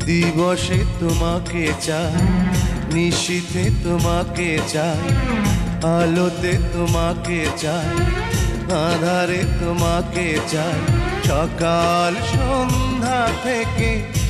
দিবসে তোমাকে চাই, নিশীথে তোমাকে চাই, আলোতে তোমাকে চাই, আঁধারে তোমাকে চাই। সকাল সন্ধ্যা থেকে